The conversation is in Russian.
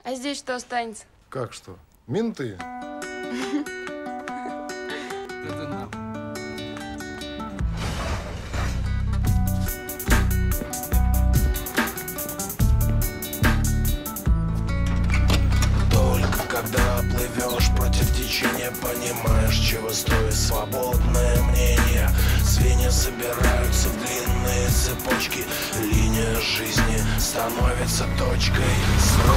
А здесь что останется? Как что? Менты. Только когда плывешь против течения, понимаешь, чего стоит свободное мнение. Звенья собираются в длинные цепочки, линия жизни становится точкой.